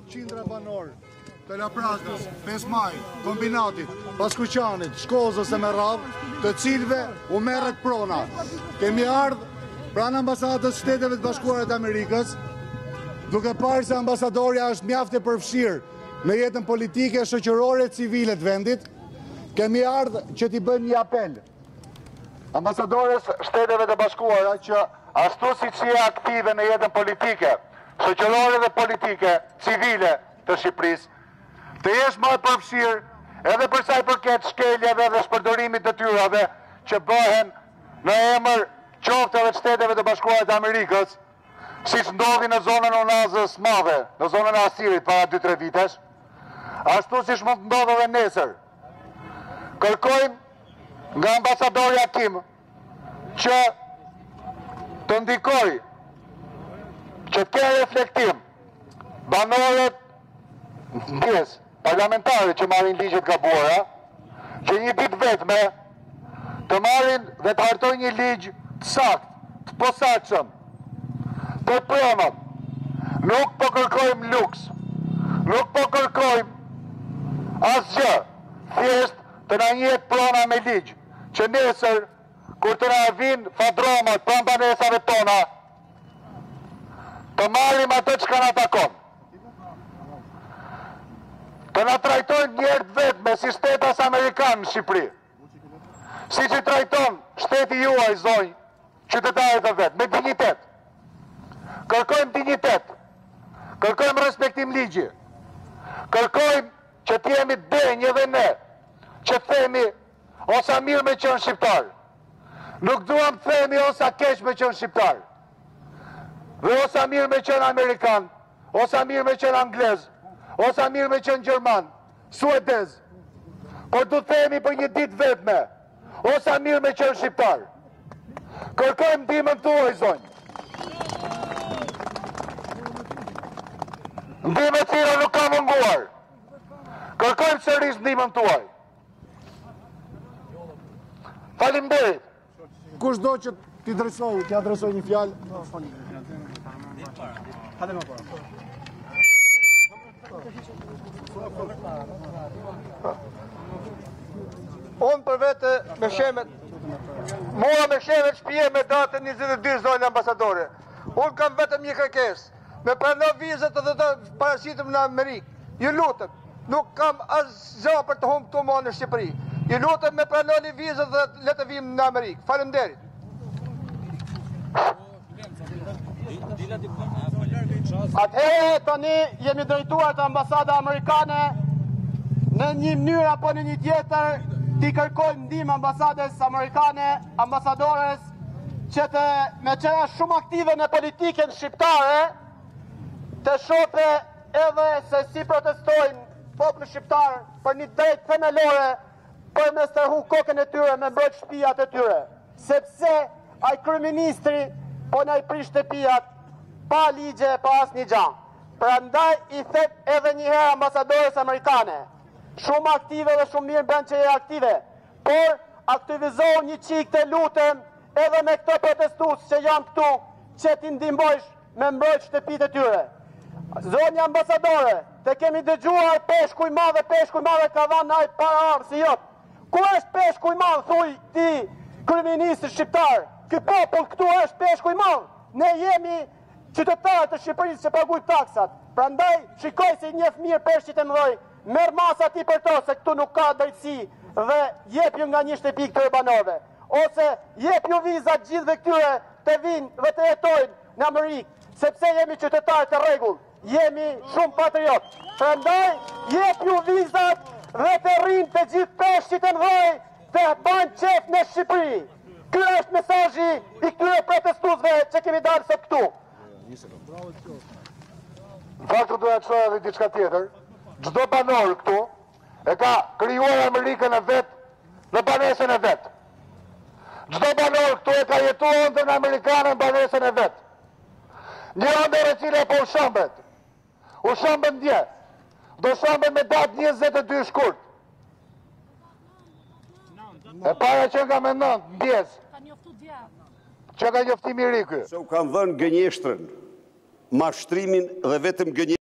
qindra banor të Laprazës, 5 Maj, Kombinatit, Paskuqanit, Shkozës e me radhë, të cilve u merret prona. Kemi ardhë pranë ambasadës Shteteve të Bashkuara të Amerikës, duke parë se ambasadorja është mjaft e përfshirë në jetën politike, shoqërore, civile të vendit. Kemi ardhë që t'i bëjmë një apel ambasadores Shteteve të Bashkuara që ashtu siç je aktive në jetën politike, shoqërore dhe politike, civile të Shqipërisë, të jesh më e përfshirë edhe për sa i përket shkeljeve dhe shpërdorimit të tyrave që bëhen në emër qoftë edhe Shteteve të Bashkuara të Amerikës, siç ndodhi në zonën e Onazës Madhe, në zonën e Asirit para 2-3 vitesh, ashtu siç mund të ndodhë edhe nesër. Kërkojmë nga ambasadori Hakim që të ndikoj që të kenë reflektim banorët ndjes parlamentare që marrin ligjet gabuara, që një ditë vetme të marrin dhe të hartojnë një ligj të saktë, të posaçëm për pronat. Nuk po kërkojmë luks, nuk po kërkojmë asgjë, thjesht të na njihet prona me ligj, që nesër kur të na vinë fadromat pranë banesave tona, të marrim atë që na takon. Të na trajtojnë njerët vetme si shtetas Amerikanë në Shqipëri. Si që trajton shteti juaj, zonjë, qytetarët e vetë, me dignitet. Kërkojmë dignitet, kërkojmë respektim ligji, kërkojmë që t'jemi denjë dhe ne, që themi osa mirë me qenë shqiptar. Nuk duam të themi osa keq me qenë shqiptar. Dhe osa mirë me qenë Amerikan, osa mirë me qenë Anglez, osa mirë me qenë Gjerman, Suedez. Por du themi për një ditë vetme, osa mirë me qenë shqiptar. Kërkojmë ndihmën tuaj, zonjë. Ndihmë e cila nuk ka munguar. Kërkojmë sërish ndihmën tuaj. Faleminderit. Kush do që t'i adresoj një fjalë? Unë për vete me shemet, mua me shemet shpije me datën 22 zonjë ambasadore. Unë kam vetëm një kërkesë, me prano vizët dhe të parasitëm në Amerikë. Ju lutëm, nuk kam asgjë për të humbë të mua në Shqipëri. Ju lutëm me pranoni vizët dhe le të vim në Amerikë. Faleminderit. Atëherë tani jemi drejtuar të ambasada amerikane në një mënyrë apo në një tjetër t'i kërkojmë ndihmë ambasades amerikane, ambasadores që të me qenë shumë aktive në politikën shqiptare të shohë edhe se si protestojnë populli shqiptar për një drejtë themelore për me stërhu kokën e tyre me mbrojtë shtëpiat e tyre, sepse ai kryeministri po na i prish shtëpiat pa ligje, pa asnjë gjë. Prandaj i them edhe një herë ambasadores amerikane, shumë aktive dhe shumë mirë bën që je aktive, por aktivizohu një çik të lutem edhe me këto protestues që janë këtu, që ti ndihmojsh me mbrojtë shtëpitë e tyre. Zonja ambasadore, te kemi dëgjuar peshku i madh ka dhënë ai para ardh si jot. Ku është peshku i madh, thuj ti, kryeministri shqiptar? Ky popull këtu është peshku i madh. Ne jemi qytetarët e Shqipërisë që paguajnë taksat. Prandaj shikoj se njeh mirë peshqit e mëdhoj, merr masa ti për to se këtu nuk ka drejtësi dhe jep ju nga një shtëpi këtyre banorëve. Ose jep ju vizat gjithëve këtyre të vinë dhe të jetojnë në Amerikë, sepse jemi qytetarë të rregull, jemi shumë patriot. Prandaj jep ju vizat dhe të rrinë të gjithë peshqit e mëdhoj të banë qef në Shqipëri. Ky është mesazhi i këtyre protestuesve që kemi dalë sot këtu. Në faktu duhet të edhe diçka tjetër. Çdo banor këtu e ka krijuar Amerikën e vet në banesën e vet. Çdo banor këtu e ka jetuar ndër amerikanë në banesën e vet. Një ndër e cila po u shëmbën dje. Do shëmbën me datë 22 shkurt. E para që nga me 9, ndjes. Që ka njoftimi i ri ky. Se u kanë dhënë gënjeshtrën, mashtrimin dhe vetëm gënjeshtrën.